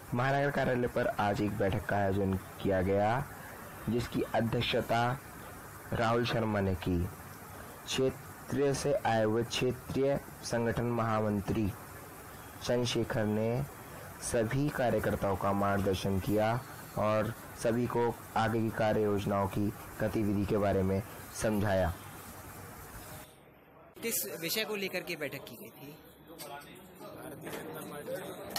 महानगर कार्यालय पर आज एक बैठक का आयोजन किया गया, जिसकी अध्यक्षता राहुल शर्मा ने की। क्षेत्र से आए हुए क्षेत्रीय संगठन महामंत्री चंद्रशेखर ने सभी कार्यकर्ताओं का मार्गदर्शन किया और सभी को आगे की कार्य योजनाओं की गतिविधि के बारे में समझाया। किस विषय को लेकर के बैठक की गई थी? भारतीय जनता पार्टी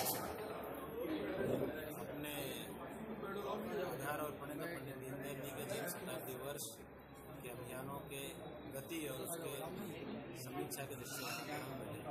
अपने आधार और प्रणेता पंडित दीनदयाल जी के जन्म शताब्दी वर्ष के अभियानों के गति और उसके समीक्षा के दृष्टिकोण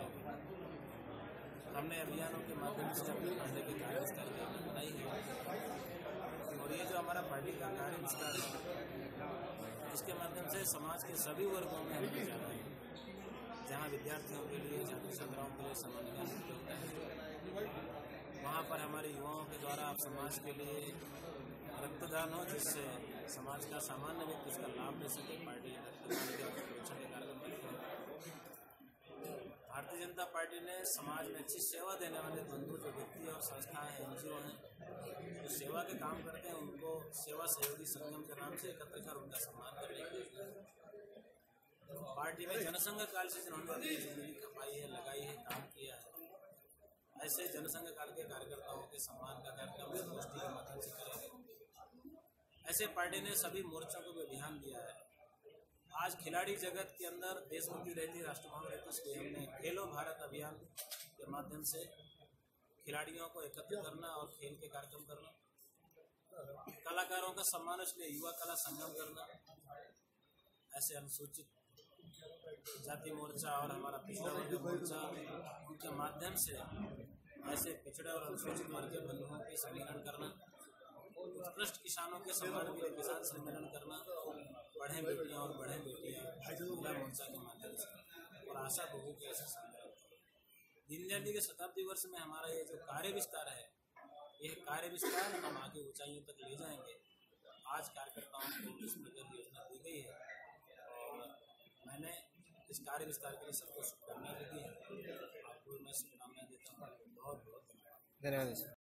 हमने अभियानों के माध्यम से अपने पार्टी के कार्य विस्तार की योजना बनाई है। और ये जो हमारा पार्टी का कार्य विस्तार है, इसके माध्यम से समाज के सभी वर्गों में हमने जाना है। जहाँ विद्यार्थियों के लिए, छात्र छात्राओं के लिए सामान्य ज्ञान प्रतियोगिता है, वहाँ पर हमारे युवाओं के द्वारा आप समाज के लिए रक्तदान हो, जिससे समाज का सामान्य व्यक्ति इसका लाभ ले सके। पार्टी रक्तदान के प्रोत्साहन के कार्यक्रम करती है। भारतीय जनता पार्टी ने समाज में अच्छी सेवा देने वाले बंधु जो व्यक्ति और संस्थाएं हैं, एनजीओ हैं, जो सेवा के काम करते हैं, उनको सेवा सहयोगी संगम के नाम से एकत्र कर उनका सम्मान करने के पार्टी में जनसंघ काल से जिन्होंने अपनी जिंदगी खपाई है, लगाई है, काम किया है, ऐसे जनसंघ काल के कार्यकर्ताओं के सम्मान का कार्यक्रम गोष्ठी के माध्यम से करेंगे। ऐसे पार्टी ने सभी मोर्चों को भी अभियान दिया है। आज खिलाड़ी जगत के अंदर देशभक्ति रहती, राष्ट्रभाव रहती, इसलिए हमने खेलो भारत अभियान के माध्यम से खिलाड़ियों को एकत्र करना और खेल के कार्यक्रम करना, कलाकारों का सम्मान, इसलिए युवा कला संगम करना, ऐसे अनुसूचित जाति मोर्चा और हमारा पिछड़ा वर्ग मोर्चा, उनके माध्यम से ऐसे पिछड़े और अनुसूचित वर्ग के बंधुओं के सम्मेलन करना, उत्कृष्ट किसानों के सम्मान के लिए किसान सम्मेलन करना, बढ़े बेटियां और बढ़े बेटियां महिला मोर्चा के माध्यम से, और आशा बहु के ऐसे सम्मेलन। दीनदयाल जी के शताब्दी वर्ष में हमारा ये जो कार्य विस्तार है, यह कार्य विस्तार हम आगे ऊंचाइयों तक ले जाएंगे। आज कार्यकर्ताओं को इस प्रकार योजना दी गई है और मैंने इस कार्य विस्तार के लिए सबको शुभकामनाएं दी है। आपको मैं शुभकामनाएं देता हूँ। बहुत बहुत धन्यवाद। धन्यवाद।